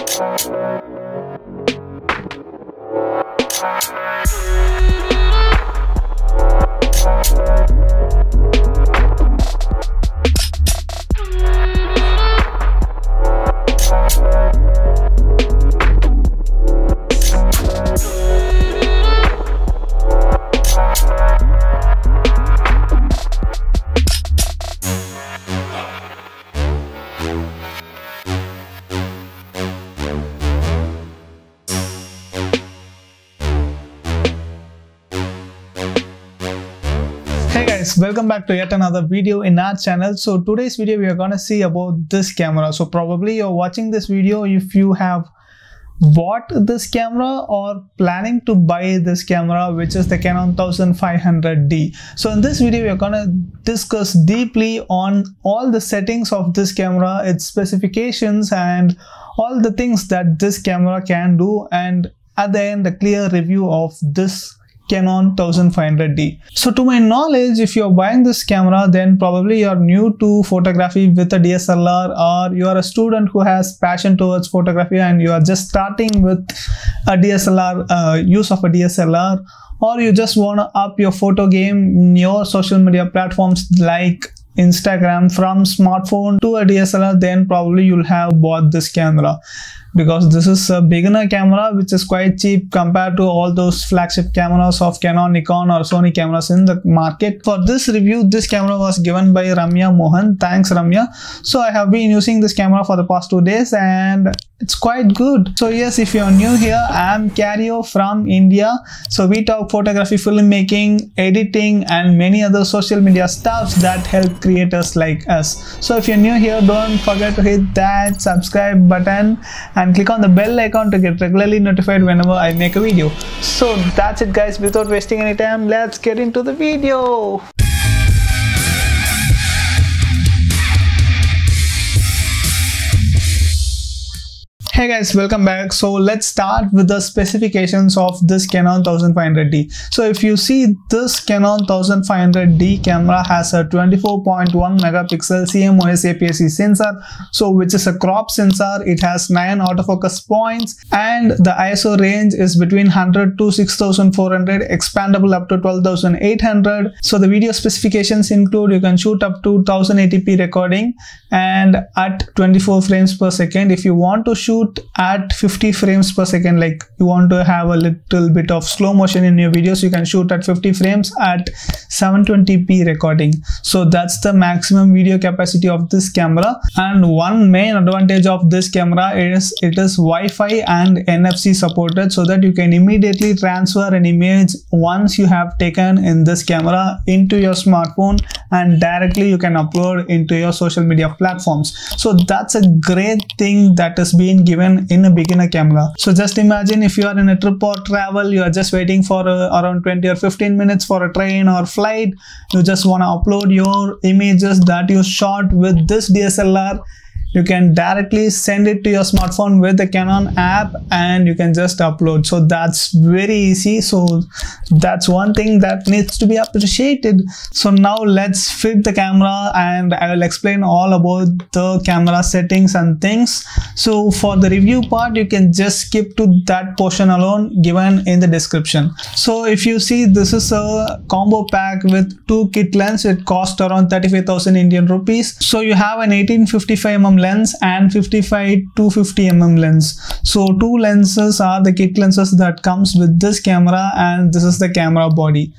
Hey guys, welcome back to yet another video in our channel. So today's video we are going to see about this camera. So probably you're watching this video if you have bought this camera or planning to buy this camera, which is the Canon 1500D. So in this video we are going to discuss deeply on all the settings of this camera, its specifications and all the things that this camera can do, and at the end a clear review of this Canon 1500D. So to my knowledge, if you're buying this camera, then probably you're new to photography with a DSLR, or you are a student who has passion towards photography and you are just starting with a DSLR, use of a DSLR, or you just want to up your photo game in your social media platforms like Instagram from smartphone to a DSLR, then probably you'll have bought this camera, because this is a beginner camera which is quite cheap compared to all those flagship cameras of Canon, Nikon or Sony cameras in the market. For this review, this camera was given by Ramya Mohan. Thanks Ramya. So I have been using this camera for the past 2 days and it's quite good. So yes, if you're new here, I'm Carrio from India. So we talk photography, filmmaking, editing and many other social media stuffs that help creators like us. So if you're new here, don't forget to hit that subscribe button and click on the bell icon to get regularly notified whenever I make a video. So that's it guys, without wasting any time, let's get into the video. Hey guys, welcome back. So let's start with the specifications of this Canon 1500D. So if you see, this Canon 1500D camera has a 24.1 megapixel CMOS APS-C sensor, so which is a crop sensor. It has 9 autofocus points and the ISO range is between 100 to 6400, expandable up to 12800. So the video specifications include you can shoot up to 1080p recording and at 24 frames per second. If you want to shoot at 50 frames per second, like you want to have a little bit of slow motion in your videos, you can shoot at 50 frames at 720p recording. So that's the maximum video capacity of this camera. And one main advantage of this camera is it is Wi-Fi and NFC supported, so that you can immediately transfer an image once you have taken in this camera into your smartphone and directly you can upload into your social media platforms. So that's a great thing that is being given in a beginner camera. So just imagine if you are in a trip or travel, you are just waiting for around 20 or 15 minutes for a train or flight, you just want to upload your images that you shot with this DSLR. You can directly send it to your smartphone with the Canon app and you can just upload. So that's very easy. So that's one thing that needs to be appreciated. So now let's flip the camera and I will explain all about the camera settings and things. So for the review part, you can just skip to that portion alone given in the description. So if you see, this is a combo pack with 2 kit lens. It cost around 35,000 Indian rupees. So you have an 18-55mm lens and 55-250mm lens. So 2 lenses are the kit lenses that comes with this camera, and this is the camera body.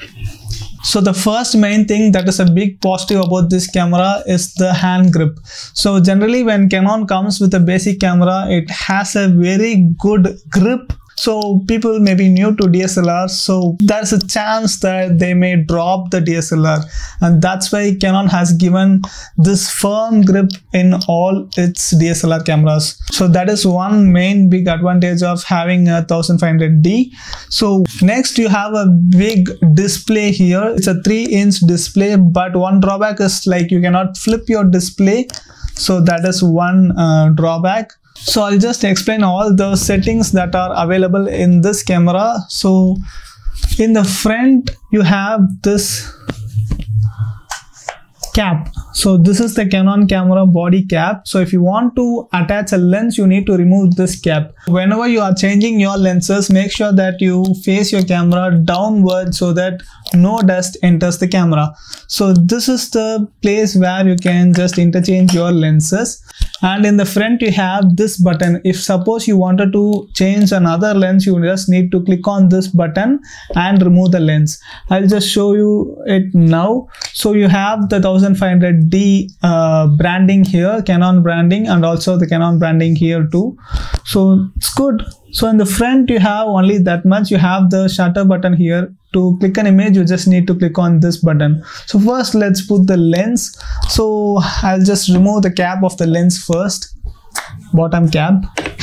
So the first main thing that is a big positive about this camera is the hand grip. So generally when Canon comes with a basic camera, it has a very good grip. So people may be new to DSLR, so there's a chance that they may drop the DSLR, and that's why Canon has given this firm grip in all its DSLR cameras. So that is one main big advantage of having a 1500D. So next you have a big display here. It's a 3-inch display, but one drawback is like you cannot flip your display. So that is one drawback. So I'll just explain all the settings that are available in this camera. So in the front you have this cap. So this is the Canon camera body cap. So if you want to attach a lens, you need to remove this cap. Whenever you are changing your lenses, make sure that you face your camera downward so that no dust enters the camera. So this is the place where you can just interchange your lenses. And in the front you have this button. If suppose you wanted to change another lens, you just need to click on this button and remove the lens. I'll just show you it now. So you have the 1500D branding here, Canon branding, and also the Canon branding here too. So it's good. So in the front you have only that much. You have the shutter button here. To click an image, you just need to click on this button. So first let's put the lens. So I'll just remove the cap of the lens first, bottom cap,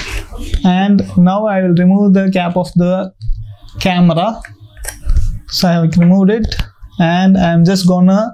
and now I will remove the cap of the camera. So I have removed it and I'm just gonna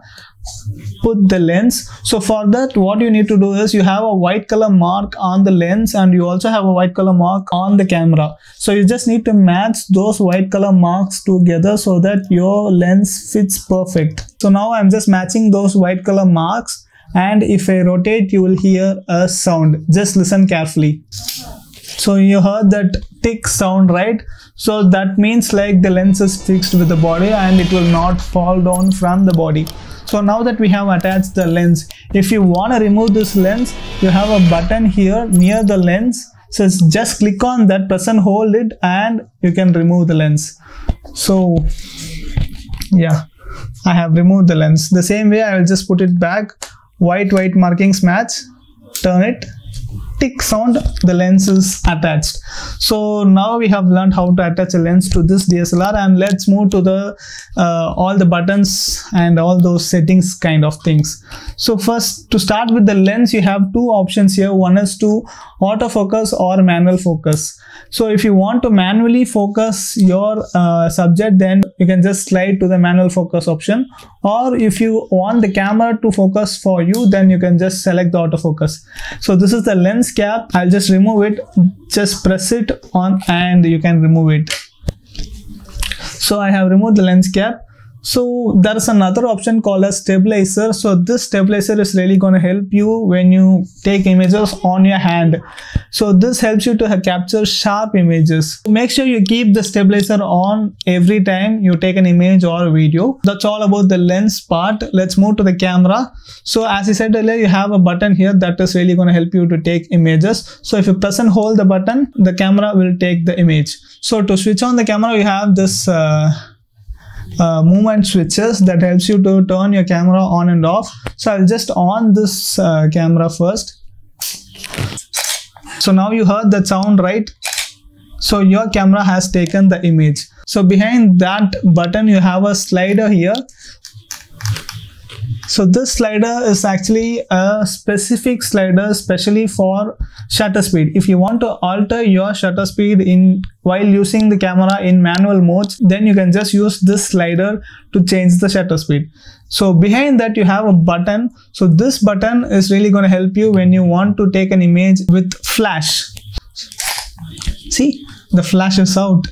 put the lens. So for that, what you need to do is you have a white color mark on the lens and you also have a white color mark on the camera. So you just need to match those white color marks together so that your lens fits perfect. So now I'm just matching those white color marks, and if I rotate, you will hear a sound. Just listen carefully. So you heard that tick sound, right? So that means like the lens is fixed with the body and it will not fall down from the body. So now that we have attached the lens, if you want to remove this lens, you have a button here near the lens. So just click on that, press and hold it, and you can remove the lens. So yeah, I have removed the lens. The same way I will just put it back, white markings match, turn it, tick sound, the lens is attached. So now we have learned how to attach a lens to this DSLR, and let's move to the all the buttons and all those settings kind of things. So first, to start with the lens, you have two options here. One is to autofocus or manual focus. So if you want to manually focus your subject, then you can just slide to the manual focus option, or if you want the camera to focus for you, then you can just select the autofocus. So this is the lens cap. I'll just remove it. Just press it on and you can remove it. So I have removed the lens cap. So there is another option called a stabilizer. So this stabilizer is really going to help you when you take images on your hand. So this helps you to capture sharp images. Make sure you keep the stabilizer on every time you take an image or a video. That's all about the lens part. Let's move to the camera. So as I said earlier, you have a button here that is really going to help you to take images. So if you press and hold the button, the camera will take the image. So to switch on the camera, you have this movement switches that helps you to turn your camera on and off. So I'll just on this camera first. So now you heard that sound, right? So your camera has taken the image. So behind that button you have a slider here. So this slider is actually a specific slider especially for shutter speed. If you want to alter your shutter speed while using the camera in manual modes, then you can just use this slider to change the shutter speed. So behind that you have a button. So this button is really going to help you when you want to take an image with flash. See, the flash is out.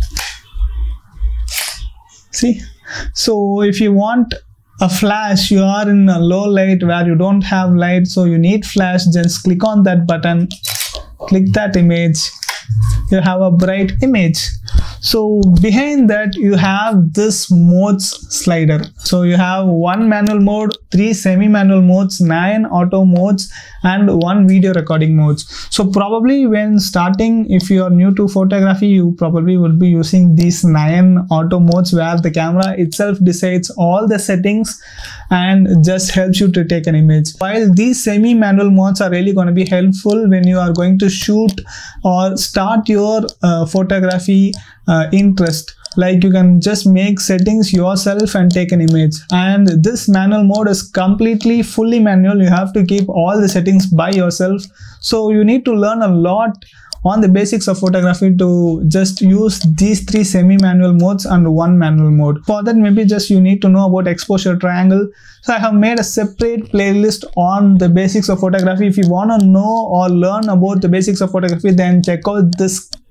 See, so if you want a flash, you are in a low light where you don't have light, so you need flash, just click on that button, click that image, you have a bright image. So behind that you have this modes slider. So you have 1 manual mode, 3 semi-manual modes, 9 auto modes, and 1 video recording modes. So probably when starting, if you are new to photography, you probably will be using these 9 auto modes where the camera itself decides all the settings and just helps you to take an image. While these semi-manual modes are really going to be helpful when you are going to shoot or start your photography interest. Like you can just make settings yourself and take an image. And this manual mode is completely fully manual. You have to keep all the settings by yourself. So you need to learn a lot on the basics of photography to just use these 3 semi-manual modes and 1 manual mode. For that, maybe just you need to know about exposure triangle. So I have made a separate playlist on the basics of photography. If you want to know or learn about the basics of photography, then check out this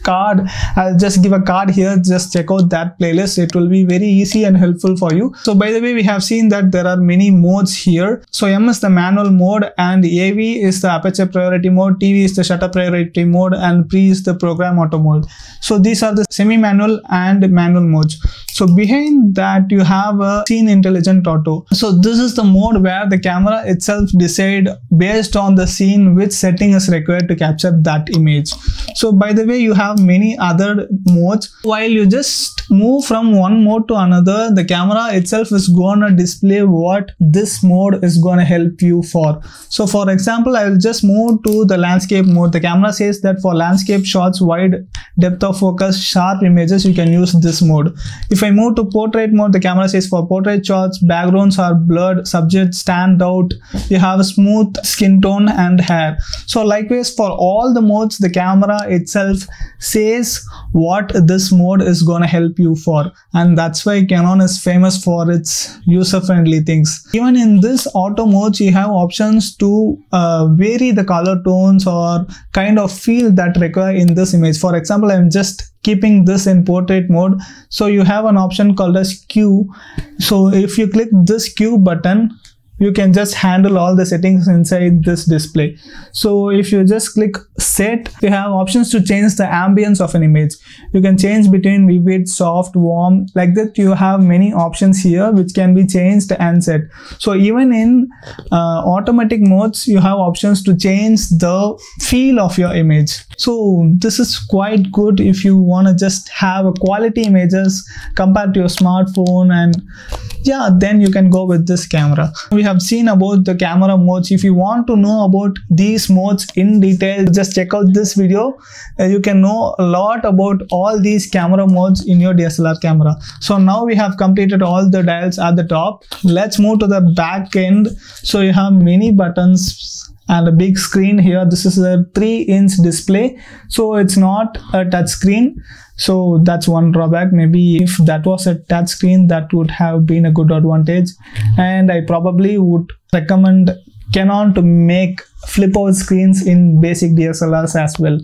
card, I'll just give a card here. Just check out that playlist. It will be very easy and helpful for you. So by the way, we have seen that there are many modes here. So M is the manual mode, and AV is the aperture priority mode, TV is the shutter priority mode, and Pre is the program auto mode. So these are the semi-manual and manual modes. So behind that you have a scene intelligent auto. So this is the mode where the camera itself decide based on the scene which setting is required to capture that image. So by the way, you have many other modes. While you just move from one mode to another, the camera itself is gonna display what this mode is gonna help you for. So for example, I will just move to the landscape mode. The camera says that for landscape shots, wide depth of focus, sharp images, you can use this mode. If I move to portrait mode, the camera says for portrait shots, backgrounds are blurred, subjects stand out, you have a smooth skin tone and hair. So likewise, for all the modes, the camera itself says what this mode is going to help you for, and that's why Canon is famous for its user-friendly things. Even in this auto modes, you have options to vary the color tones or kind of feel that require in this image. For example, I'm just keeping this in portrait mode. So you have an option called as Q. So if you click this Q button, you can just handle all the settings inside this display. So if you just click set, you have options to change the ambience of an image. You can change between vivid, soft, warm, like that. You have many options here which can be changed and set. So even in automatic modes, you have options to change the feel of your image. So this is quite good if you want to just have a quality images compared to your smartphone, and yeah, then you can go with this camera. We have seen about the camera modes. If you want to know about these modes in detail, just check out this video. You can know a lot about all these camera modes in your DSLR camera. So now we have completed all the dials at the top. Let's move to the back end. So you have many buttons and a big screen here. This is a 3-inch display, so it's not a touch screen. So that's one drawback. Maybe if that was a touch screen, that would have been a good advantage. And I probably would recommend Canon to make flip out screens in basic DSLRs as well,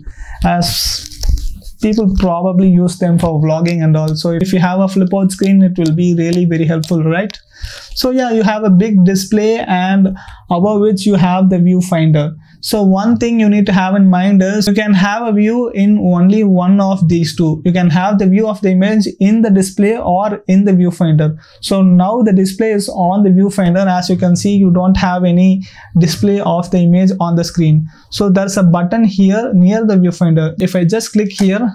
as people probably use them for vlogging and all. So if you have a flip out screen, it will be really very helpful, right? So yeah, you have a big display, and above which you have the viewfinder. So one thing you need to have in mind is you can have a view in only one of these two. You can have the view of the image in the display or in the viewfinder. So now the display is on the viewfinder. As you can see, you don't have any display of the image on the screen. So there's a button here near the viewfinder. If I just click here,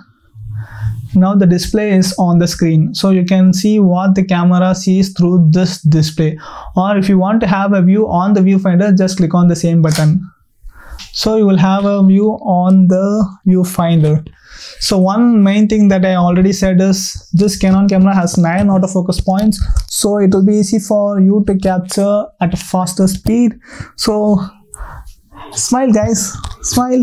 now the display is on the screen, so you can see what the camera sees through this display. Or if you want to have a view on the viewfinder, just click on the same button. So you will have a view on the viewfinder. So one main thing that I already said is this Canon camera has 9 autofocus points, so it will be easy for you to capture at a faster speed. So smile guys, smile.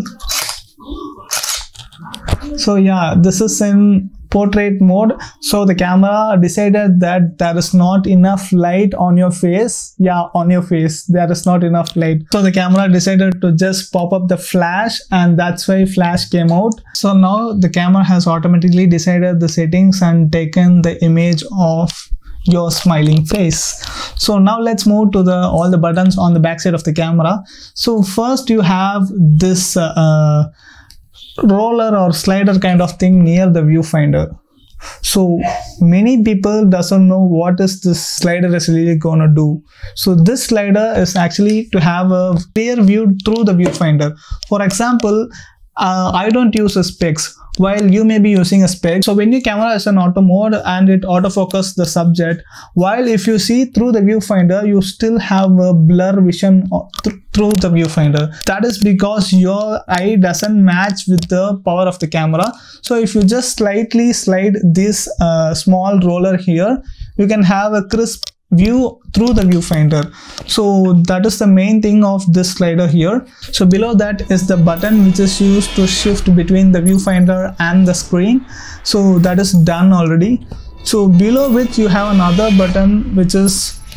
So yeah, this is in portrait mode. So the camera decided that there is not enough light on your face. Yeah, on your face there is not enough light. So the camera decided to just pop up the flash, and that's why flash came out. So now the camera has automatically decided the settings and taken the image of your smiling face. So now let's move to all the buttons on the back side of the camera. So first you have this roller or slider kind of thing near the viewfinder. So many people doesn't know what is this slider is really gonna do. So this slider is actually to have a clear view through the viewfinder. For example, I don't use a specs, while you may be using a spec. So when your camera is in auto mode and it autofocus the subject, while if you see through the viewfinder, you still have a blur vision through the viewfinder. That is because your eye doesn't match with the power of the camera. So if you just slightly slide this small roller here, you can have a crisp view through the viewfinder. So that is the main thing of this slider here. So below that is the button which is used to shift between the viewfinder and the screen. So that is done already. So below which you have another button which is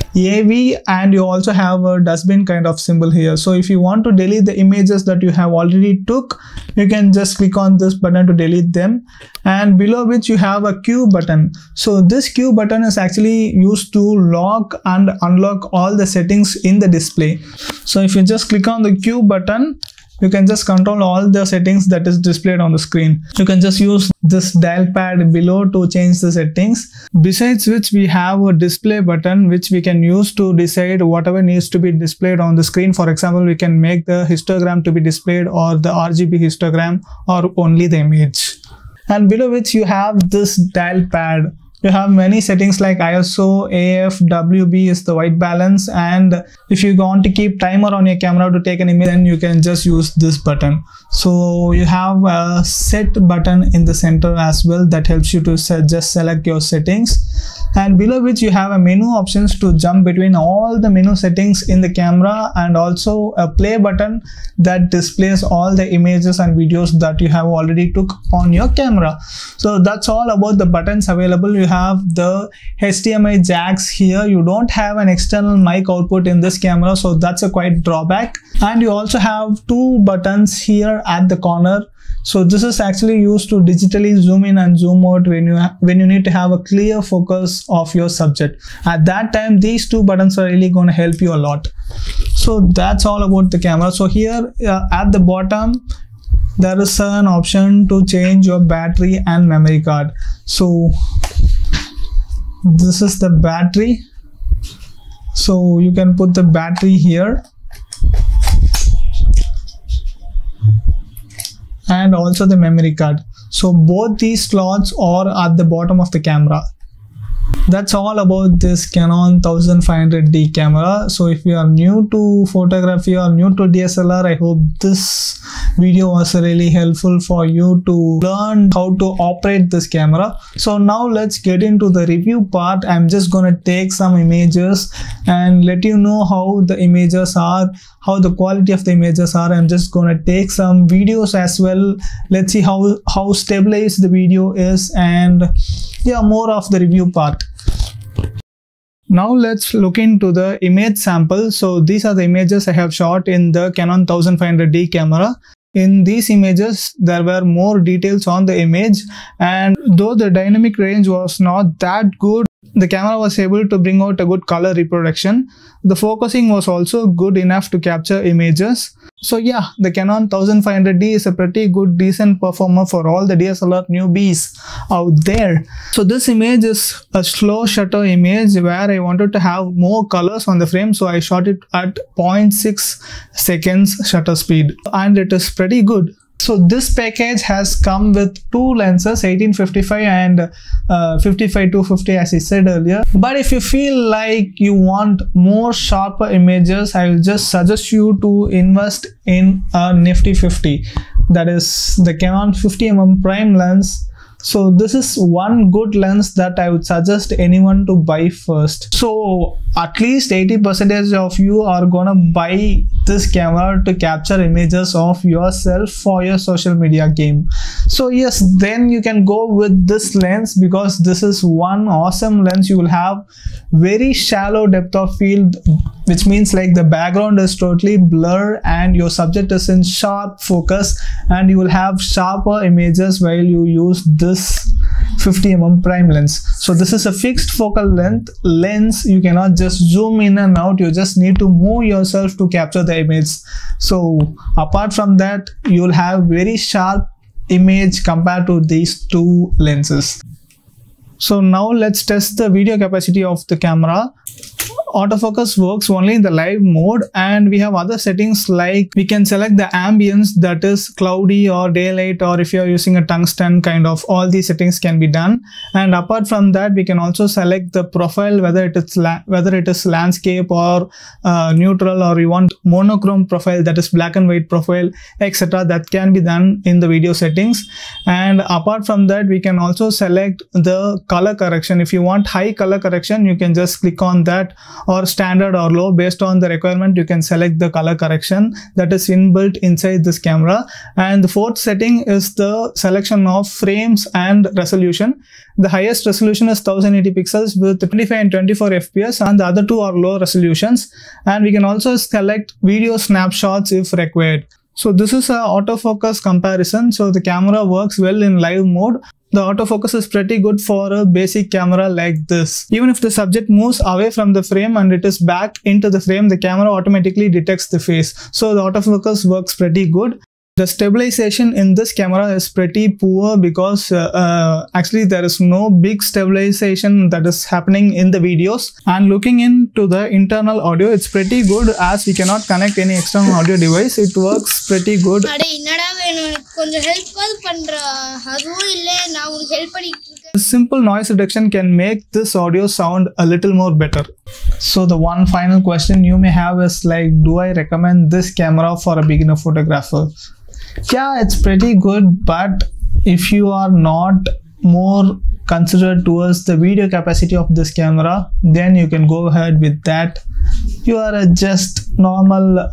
AV, and you also have a dustbin kind of symbol here. So if you want to delete the images that you have already took, you can just click on this button to delete them. And below which you have a Q button. So this Q button is actually used to lock and unlock all the settings in the display. So if you just click on the Q button, you can just control all the settings that is displayed on the screen. You can just use this dial pad below to change the settings. Besides which, we have a display button which we can use to decide whatever needs to be displayed on the screen. For example, we can make the histogram to be displayed or the RGB histogram or only the image. And below which you have this dial pad. You have many settings like ISO, AF, WB is the white balance, and if you want to keep timer on your camera to take an image, then you can just use this button. So you have a set button in the center as well that helps you to just select your settings. And below which you have a menu options to jump between all the menu settings in the camera, and also a play button that displays all the images and videos that you have already took on your camera. So that's all about the buttons available. You have the HDMI jacks here. You don't have an external mic output in this camera, so that's a quite drawback. And you also have two buttons here at the corner. So this is actually used to digitally zoom in and zoom out when you need to have a clear focus of your subject. At that time, these two buttons are really going to help you a lot. So that's all about the camera. So here at the bottom, there is an option to change your battery and memory card. So this is the battery. So you can put the battery here. And also the memory card. So both these slots are at the bottom of the camera. That's all about this Canon 1500D camera. So if you are new to photography or new to DSLR, I hope this video was really helpful for you to learn how to operate this camera. So now let's get into the review part. I'm just gonna take some images and let you know how the images are, how the quality of the images are. I'm just gonna take some videos as well. Let's see how stabilized the video is, and yeah, more of the review part. Now let's look into the image sample. So these are the images I have shot in the Canon 1500D camera. In these images, there were more details on the image, and though the dynamic range was not that good, the camera was able to bring out a good color reproduction. The focusing was also good enough to capture images. So yeah, the Canon 1500D is a pretty good, decent performer for all the DSLR newbies out there. So this image is a slow shutter image where I wanted to have more colors on the frame, so I shot it at 0.6 seconds shutter speed, and it is pretty good. So this package has come with two lenses, 18-55 and 55-250 as I said earlier. But if you feel like you want more sharper images, I will just suggest you to invest in a Nifty 50. That is the Canon 50mm prime lens. So this is one good lens that I would suggest anyone to buy first. So at least 80% of you are gonna buy this camera to capture images of yourself for your social media game. So yes, then you can go with this lens, because this is one awesome lens. You will have very shallow depth of field, which means like the background is totally blurred and your subject is in sharp focus, and you will have sharper images while you use this 50mm prime lens. So this is a fixed focal length lens. You cannot just zoom in and out, you just need to move yourself to capture the image. So apart from that, you will have very sharp image compared to these two lenses. So now let's test the video capacity of the camera. Autofocus works only in the live mode, and we have other settings like we can select the ambience, that is cloudy or daylight, or if you are using a tungsten kind of, all these settings can be done. And apart from that, we can also select the profile, whether it is landscape or neutral, or you want monochrome profile, that is black and white profile, etc. That can be done in the video settings. And apart from that, we can also select the color correction. If you want high color correction, you can just click on that, or standard or low. Based on the requirement, you can select the color correction that is inbuilt inside this camera. And the fourth setting is the selection of frames and resolution. The highest resolution is 1080 pixels with 25 and 24 fps, and the other two are low resolutions. And we can also select video snapshots if required. So this is an autofocus comparison. So the camera works well in live mode. The autofocus is pretty good for a basic camera like this. Even if the subject moves away from the frame and it is back into the frame, the camera automatically detects the face. So the autofocus works pretty good. The stabilization in this camera is pretty poor because actually there is no big stabilization that is happening in the videos. And looking into the internal audio, it's pretty good as we cannot connect any external audio device. It works pretty good. Simple noise reduction can make this audio sound a little more better. So the one final question you may have is like, do I recommend this camera for a beginner photographer? Yeah, it's pretty good, but if you are not more considered towards the video capacity of this camera, then you can go ahead with that. You are a just normal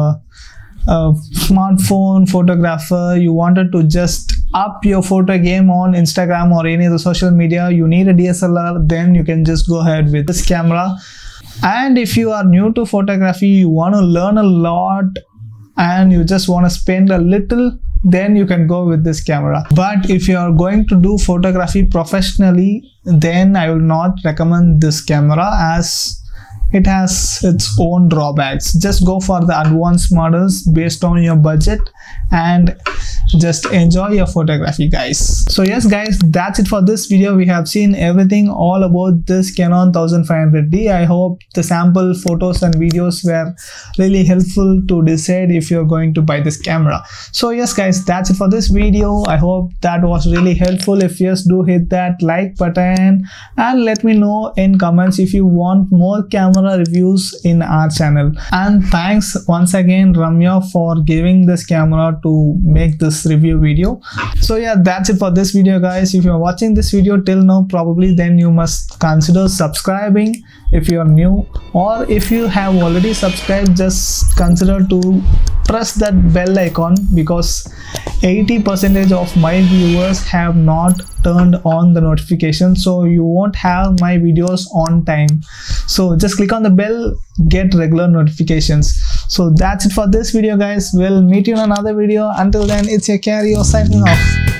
smartphone photographer, you wanted to just up your photo game on Instagram or any other social media, you need a DSLR, then you can just go ahead with this camera. And if you are new to photography, you want to learn a lot and you just want to spend a little, then you can go with this camera. But if you are going to do photography professionally, then I will not recommend this camera as it has its own drawbacks. Just go for the advanced models based on your budget and just enjoy your photography, guys. So yes guys, that's it for this video. We have seen everything all about this Canon 1500D. I hope the sample photos and videos were really helpful to decide if you're going to buy this camera. So yes guys, that's it for this video. I hope that was really helpful. If yes, do hit that like button and let me know in comments if you want more camera reviews in our channel. And thanks once again Ramya for giving this camera to make this review video. So yeah, that's it for this video guys. If you're watching this video till now, probably then you must consider subscribing if you are new, or if you have already subscribed, just consider to press that bell icon because 80% of my viewers have not turned on the notification, so you won't have my videos on time. So just click on the bell, get regular notifications. So that's it for this video guys. We'll meet you in another video. Until then, it's your Carry, signing off.